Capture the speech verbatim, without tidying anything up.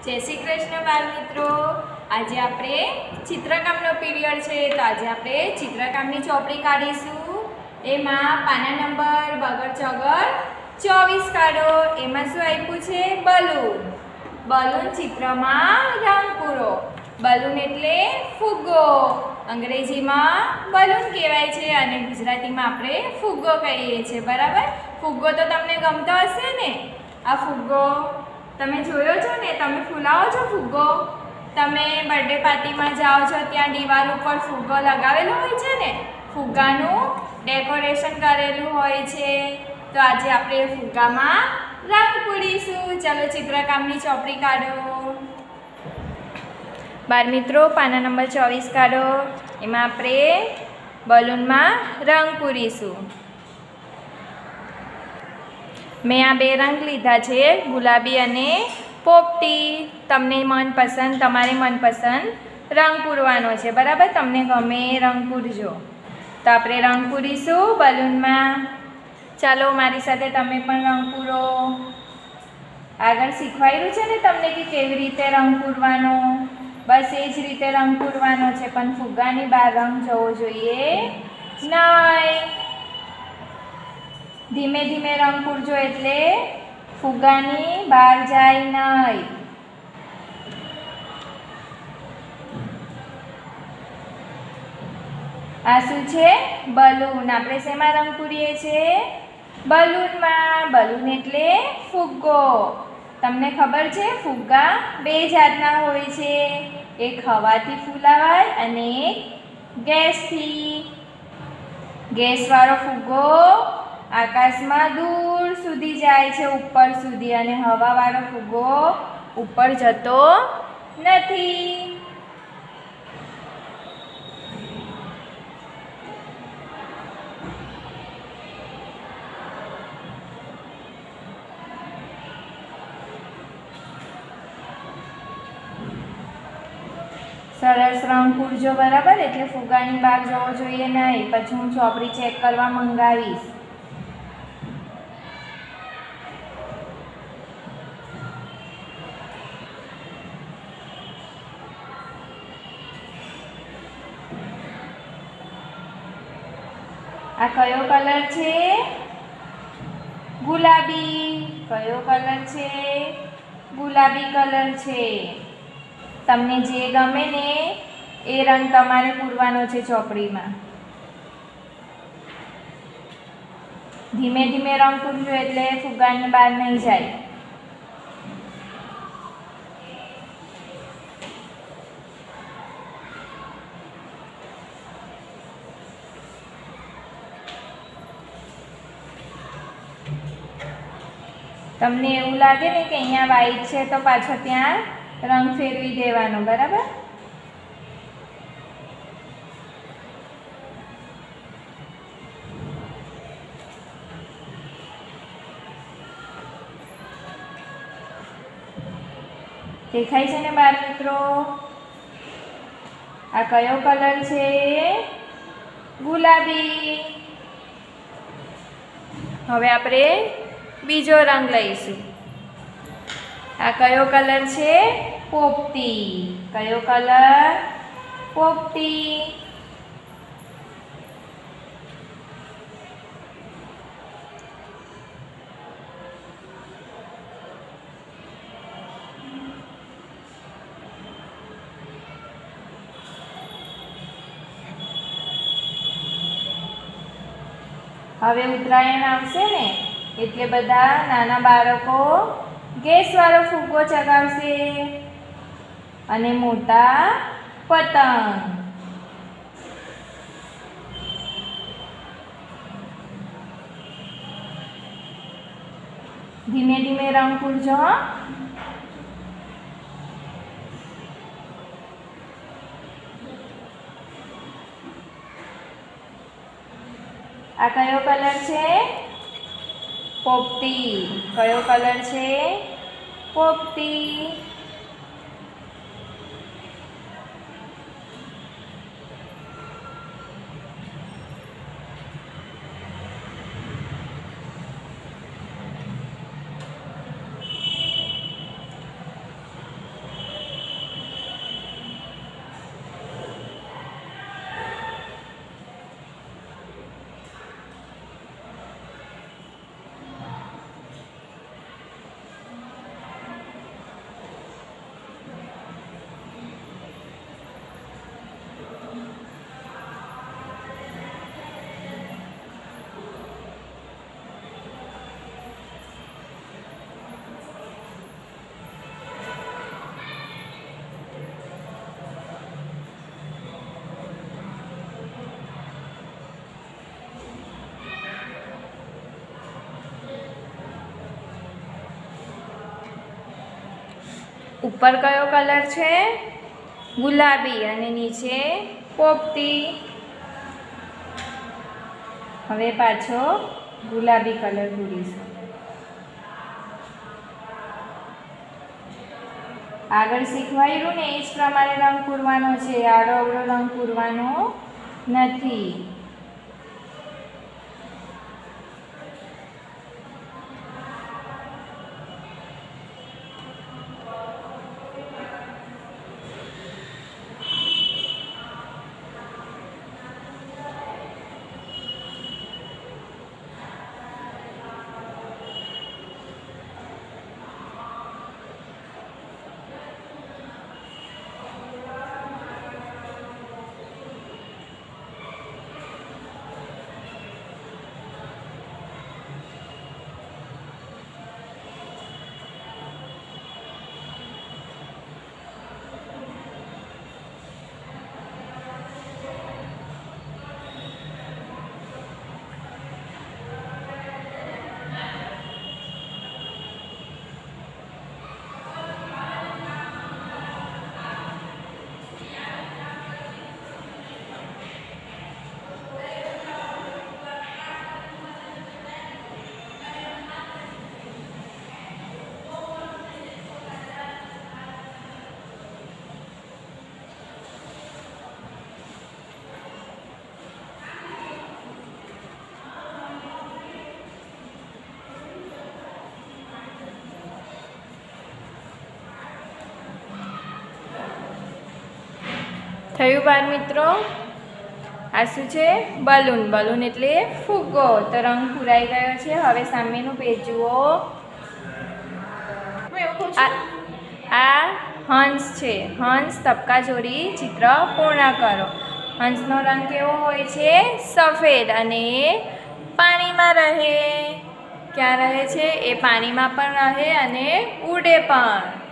जय श्री कृष्ण बाल मित्रों। आज आपणे चित्रकामनो पीरियड छे तो आज आपणे चित्रकामनी चोपड़ी काढीशुं। एमां पाना नंबर बगर चौगर चौवीस काढो। एमां शुं आप्युं छे? बलून। बलून चित्रमां रंग पूरो। बलून एटले फुग्गो। अंग्रेजीमां बलून कहेवाय छे अने गुजरातीमां आपणे फुग्गो कहीए छीए। बराबर। फुग्गो तो तमने गमतो हशे ने? आ फुग्गो तमे जोयो छो ने? तमे फूलावो छो फुग्गो? तमे बर्थडे पार्टी में जाओ छो त्यां दीवाल पर फुग्गो लगावेलो होय छे ने? फुग्गानुं डेकोरेशन करेलुं होय छे। तो आज आपणे फुग्गामां रंग पूरीशुं। चलो चित्रकामनी चोपड़ी काढो। बाल मित्रों पाना नंबर चौवीस काढो। एमां आपणे बलूनमां रंग पूरीशुं। मैं आ बे रंग लीधा छे, गुलाबी अने पोपटी। तमने मनपसंद तमारे मनपसंद रंग पूरवानो छे। बराबर। तमने गमे रंग पूरजो। तो आपणे रंग पूरीशुं बलून में। चलो मारी साथे तमे पण रंग पूरो। आगळ शीखवाड्युं छे ने तमने कि केवी रीते रंग पूरवानो। बस ए ज रीते रंग पूरवानो छे, पण फुग्गानी बहार रंग जवो जोईए नहीं। धीमे धीमे रंग पूरजो एटले फुग्गानी बहार जाय नहीं। आ शुं छे? बलून। आपणे शेमां रंग पूरीए छे? बलून में। बलून एटले फुग्गो। तमने खबर छे फुग्गा बे जातना होय छे, एक हवाथी फूलावाय अने एक गैसथी। गैस वाळो फुग्गो आकाश में दूर सुधी जाय छे, ऊपर सुधी, अने हवा वाळो फुग्गो ऊपर जतो नथी। सरस रंग पूरजो। बराबर। एटले फुग्गानी बहार जवो जोईए नहीं। पछी हूँ चोपड़ी चेक करवा मंगावीश। आ कयो कलर छे? गुलाबी। कयो कलर छे? गुलाबी कलर छे। तमने जे गमे ने ए रंग तमारे पूरवानो छे चोपड़ी में। धीमे धीमे रंग पूरजो एटले फुग्गानी बहार नहीं जाय। तमने एवुं लागे ने कि अहींया व्हाइट छे तो पाछो त्यां रंग फेरवी देवानो। बराबर। देखाय छे ने बाल मित्रों? आ कयो कलर छे? गुलाबी। हवे आपणे बीजो रंग लईशुं। आ कयो कलर छे? पोपटी। कयो कलर? पोपटी। हवे उत्तरायण आवशे ने एटले बधा नाना बाळको गैस वाळो फुग्गो चगावशे अने मोटा पतंग। धीमे धीमे रंग पूरजो। आ कयो कलर छे? पोपटी। कयो कलर छे? पोपटी। ઉપર કયો કલર છે? ગુલાબી અને નીચે પોપટી. હવે પાછો ગુલાબી કલર પૂરીશું. આગળ શીખવાયું ને એ જ પ્રમાણે રંગ પૂરવાનો છે, આડો અવળો રંગ પૂરવાનો નથી. થયું બાળ મિત્રો? આ શું છે? બલૂન. બલૂન એટલે ફુગ્ગો. તો રંગ પૂરાઈ ગયો છે. હવે સામેનું પેજ જુઓ. આ હંસ છે. હંસ તબકા જોડી ચિત્ર પૂર્ણ કરો. હંસનો રંગ કેવો હોય છે? સફેદ. અને પાણીમાં રહે. ક્યાં રહે છે? એ પાણીમાં પણ રહે અને ઉડે પણ.